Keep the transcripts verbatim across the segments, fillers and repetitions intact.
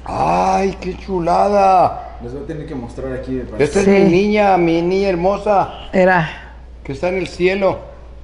¡Ay, qué chulada! Les voy a tener que mostrar aquí. Esta es Sí. mi niña, mi niña hermosa, Era, que está en el cielo.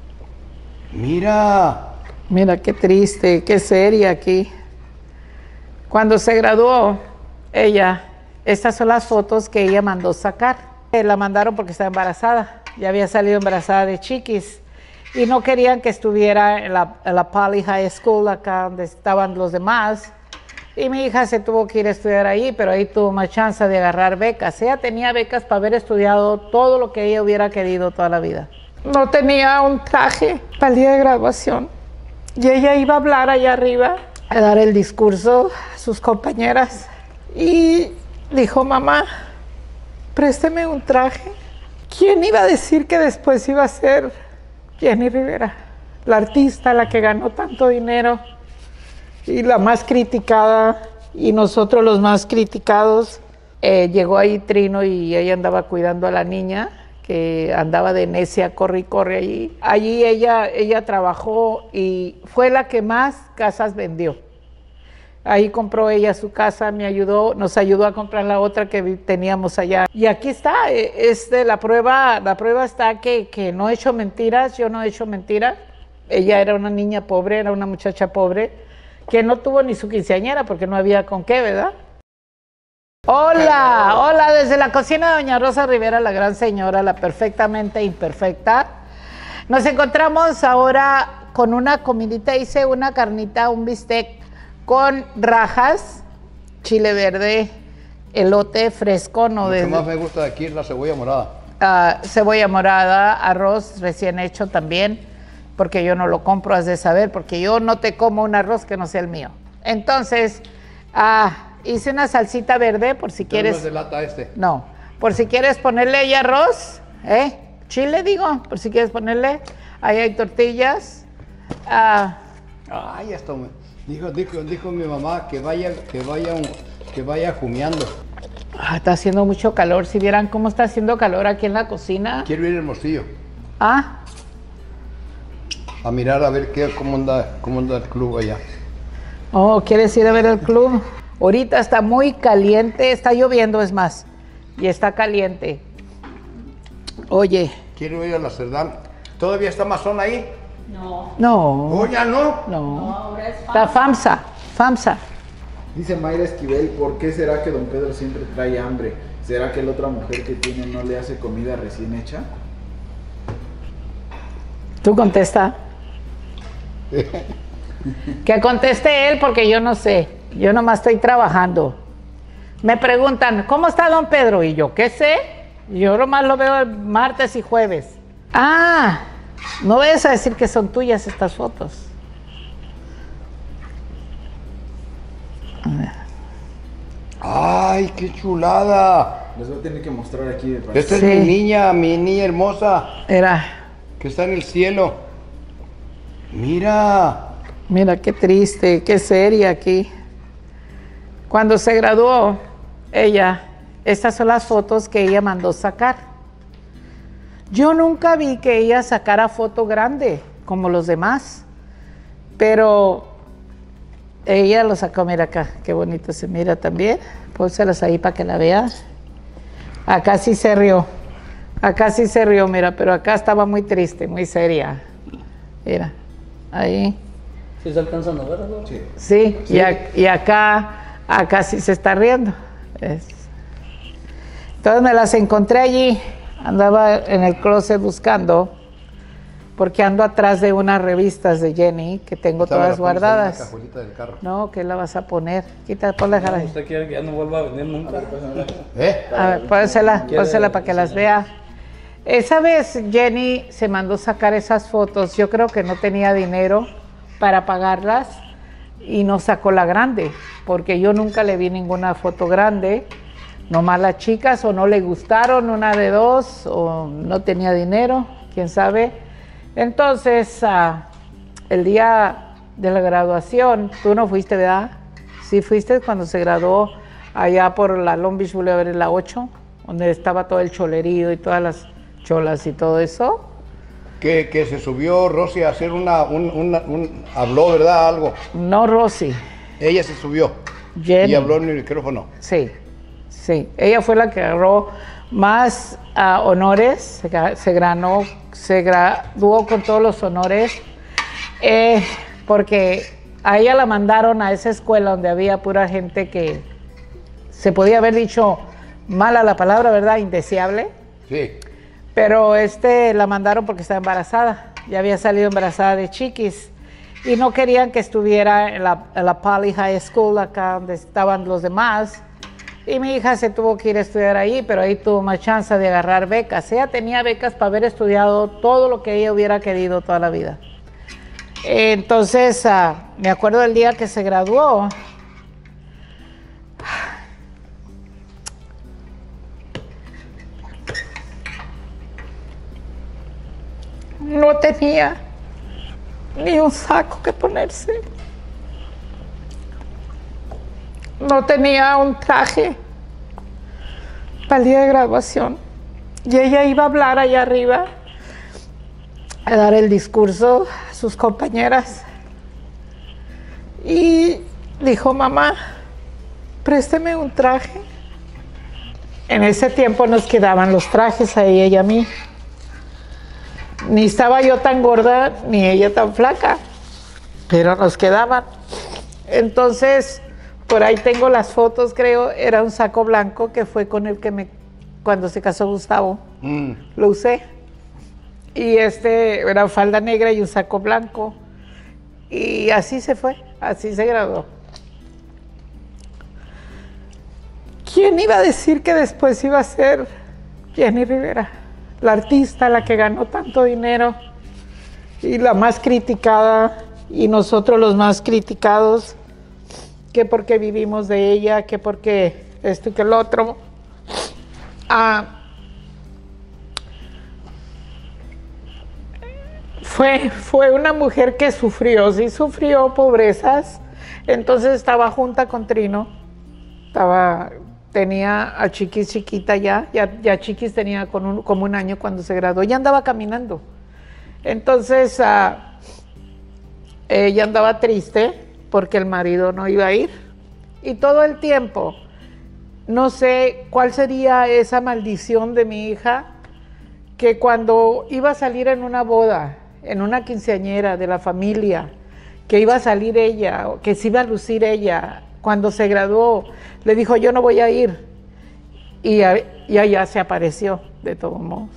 Mira. mira qué triste, qué seria aquí. Cuando se graduó, ella, estas son las fotos que ella mandó sacar. Eh, La mandaron porque estaba embarazada, ya había salido embarazada de chiquis y no querían que estuviera en la, en la Poly High School, acá donde estaban los demás. Y mi hija se tuvo que ir a estudiar ahí, pero ahí tuvo más chance de agarrar becas. Ella tenía becas para haber estudiado todo lo que ella hubiera querido toda la vida. No tenía un traje para el día de graduación. Y ella iba a hablar allá arriba, a dar el discurso a sus compañeras. Y dijo, mamá, présteme un traje. ¿Quién iba a decir que después iba a ser Jenny Rivera? La artista, la que ganó tanto dinero y la más criticada, y nosotros los más criticados. Eh, llegó ahí Trino y ella andaba cuidando a la niña, que andaba de necia, corre y corre allí. Allí ella, ella trabajó y fue la que más casas vendió. Ahí compró ella su casa, me ayudó, nos ayudó a comprar la otra que teníamos allá. Y aquí está, es de la prueba, la prueba está que, que no he hecho mentiras, yo no he hecho mentiras. Ella era una niña pobre, era una muchacha pobre, que no tuvo ni su quinceañera porque no había con qué, ¿verdad? Hola, hola, desde la cocina de doña Rosa Rivera, la gran señora, la perfectamente imperfecta. Nos encontramos ahora con una comidita, hice una carnita, un bistec con rajas, chile verde, elote fresco, no Lo de... que más me gusta de aquí es la cebolla morada. Uh, cebolla morada, arroz recién hecho también, porque yo no lo compro, has de saber, porque yo no te como un arroz que no sea el mío. Entonces, uh, hice una salsita verde, por si quieres... No es de lata este. No, por si quieres ponerle ahí arroz, ¿eh? Chile, digo, por si quieres ponerle. Ahí hay tortillas. Uh, Ay, esto me... Dijo, dijo, dijo mi mamá que vaya, que vaya, un, que vaya jumeando. ah, está haciendo mucho calor. Si vieran cómo está haciendo calor aquí en la cocina. Quiero ir al Hermosillo. Ah, A mirar a ver qué, cómo anda, cómo anda el club allá. oh, ¿quieres ir a ver el club? Ahorita está muy caliente, está lloviendo, es más, y está caliente. Oye. Quiero ir a la Cerdán. ¿Todavía está Mazón ahí? No. No. ¿Oh, ya no? No. No, ahora es Está FAMSA, FAMSA. Dice Mayra Esquivel, ¿por qué será que don Pedro siempre trae hambre? ¿Será que la otra mujer que tiene no le hace comida recién hecha? Tú contesta. Que conteste él porque yo no sé. Yo nomás estoy trabajando. Me preguntan, ¿cómo está don Pedro? Y yo, ¿qué sé? Yo nomás lo veo el martes y jueves. Ah, no vayas a decir que son tuyas estas fotos. A ver. ¡Ay, qué chulada! Les voy a tener que mostrar aquí. De Esta es Sí. mi niña, mi niña hermosa, Era, que está en el cielo. Mira. mira qué triste, qué seria aquí. Cuando se graduó, ella, estas son las fotos que ella mandó sacar. Yo nunca vi que ella sacara foto grande, como los demás, pero ella lo sacó, mira acá, qué bonito se mira también. Pónselas ahí para que la veas. Acá sí se rió, acá sí se rió, mira, pero acá estaba muy triste, muy seria. Mira, ahí. ¿Sí se alcanzan a ver, ¿no? Sí. Sí, sí. Y, a, y acá, acá sí se está riendo. Es. Entonces me las encontré allí, andaba en el closet buscando, porque ando atrás de unas revistas de Jenny que tengo Esta me la todas pones ahí en la guardadas. cajuelita del carro. No, ¿qué la vas a poner? Quita, ponla, No, ahí. usted quiere que ya no vuelva a venir nunca. ¿Eh? A ver, pónsela, ¿Quiere pónsela para que las vea. Esa vez Jenny se mandó sacar esas fotos, yo creo que no tenía dinero para pagarlas y no sacó la grande, porque yo nunca le vi ninguna foto grande, nomás las chicas o no le gustaron, una de dos, o no tenía dinero, quién sabe. Entonces, uh, el día de la graduación, tú no fuiste, ¿verdad? Sí fuiste cuando se graduó allá por la Long Beach Boulevard en la ocho, donde estaba todo el cholerío y todas las cholas y todo eso. Que, que se subió Rosy a hacer una, un, una, un, habló, ¿verdad? Algo. No, Rosy. Ella se subió. Jenny. Y habló en el micrófono. Sí, sí. Ella fue la que agarró más uh, honores, se, se, granó, se graduó con todos los honores, eh, porque a ella la mandaron a esa escuela donde había pura gente que se podía haber dicho mala la palabra, ¿verdad? Indeseable. Sí. Pero este la mandaron porque estaba embarazada. Ya había salido embarazada de chiquis. Y no querían que estuviera en la, en la Poly High School, acá donde estaban los demás. Y mi hija se tuvo que ir a estudiar ahí, pero ahí tuvo más chance de agarrar becas. Ella tenía becas para haber estudiado todo lo que ella hubiera querido toda la vida. Entonces, uh, me acuerdo del día que se graduó. No tenía ni un saco que ponerse. No tenía un traje para el día de graduación. Y ella iba a hablar allá arriba, a dar el discurso a sus compañeras. Y dijo, mamá, présteme un traje. En ese tiempo nos quedaban los trajes a ella y a mí. Ni estaba yo tan gorda, ni ella tan flaca, pero nos quedaban. Entonces, por ahí tengo las fotos, creo, era un saco blanco que fue con el que me, cuando se casó Gustavo, mm. lo usé. Y este, era falda negra y un saco blanco. Y así se fue, así se graduó. ¿Quién iba a decir que después iba a ser Jenny Rivera? La artista, la que ganó tanto dinero y la más criticada, y nosotros los más criticados, que porque vivimos de ella, que porque esto y que el otro. Ah, fue, fue una mujer que sufrió, sí sufrió pobrezas, entonces estaba junta con Trino, estaba... Tenía a Chiquis chiquita ya, ya, ya Chiquis tenía con un, como un año cuando se graduó, ya andaba caminando. Entonces, uh, ella andaba triste porque el marido no iba a ir. Y todo el tiempo, no sé cuál sería esa maldición de mi hija, que cuando iba a salir en una boda, en una quinceañera de la familia, que iba a salir ella, que se iba a lucir ella, cuando se graduó, le dijo, yo no voy a ir. Y, y allá se apareció, de todos modos.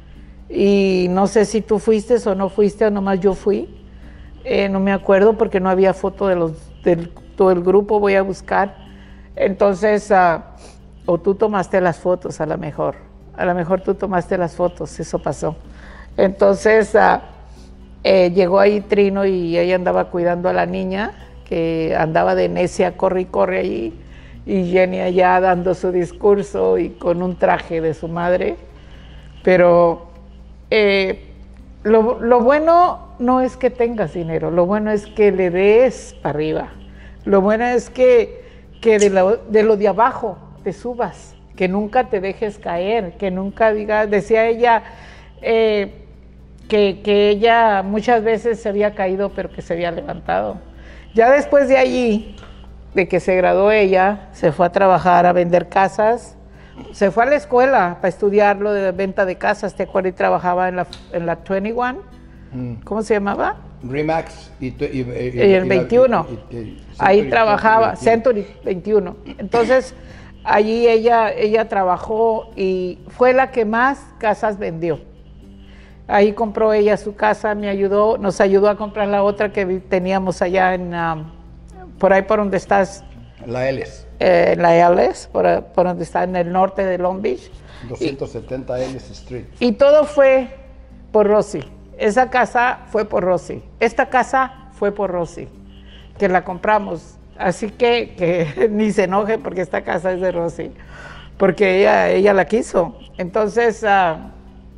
Y no sé si tú fuiste o no fuiste, o nomás yo fui. Eh, no me acuerdo porque no había foto de los, del todo el grupo, voy a buscar. Entonces, uh, o tú tomaste las fotos, a lo mejor. A lo mejor tú tomaste las fotos, eso pasó. Entonces, uh, eh, llegó ahí Trino y ella andaba cuidando a la niña, que andaba de necia, corre y corre allí, y Jenny allá dando su discurso y con un traje de su madre. Pero eh, lo, lo bueno no es que tengas dinero, lo bueno es que le des para arriba. Lo bueno es que, que de, lo, de lo de abajo te subas, que nunca te dejes caer, que nunca digas, decía ella, eh, que, que ella muchas veces se había caído, pero que se había levantado. Ya después de allí, de que se graduó ella, se fue a trabajar, a vender casas, se fue a la escuela para estudiar lo de venta de casas, ¿te acuerdas? Y trabajaba en la, en la veintiuno, mm. ¿cómo se llamaba? Remax y, y, y, y el y, veintiuno, y, y, y, ahí Century, trabajaba, Century veintiuno. Entonces, allí ella, ella trabajó y fue la que más casas vendió. Ahí compró ella su casa, me ayudó, nos ayudó a comprar la otra que teníamos allá en, um, por ahí por donde estás. La Ellis. Eh, en la Ellis, por, por donde está en el norte de Long Beach. doscientos setenta Ellis Street. Y todo fue por Rosy. Esa casa fue por Rosy. Esta casa fue por Rosy, que la compramos. Así que, que ni se enoje porque esta casa es de Rosy, porque ella, ella la quiso. Entonces, uh,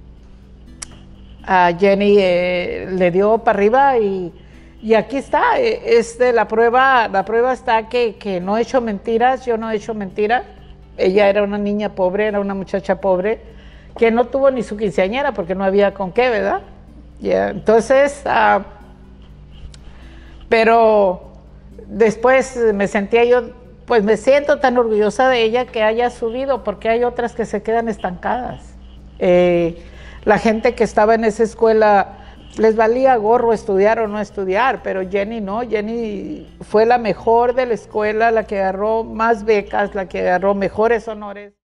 a Jenny eh, le dio para arriba y, y aquí está, este, la prueba, la prueba está que, que no he hecho mentiras, yo no he hecho mentiras. Ella era una niña pobre, era una muchacha pobre, que no tuvo ni su quinceañera porque no había con qué, ¿verdad? Yeah. Entonces, uh, pero después me sentía yo pues me siento tan orgullosa de ella que haya subido, porque hay otras que se quedan estancadas. Eh, la gente que estaba en esa escuela les valía gorro estudiar o no estudiar, pero Jenny no, Jenny fue la mejor de la escuela, la que agarró más becas, la que agarró mejores honores.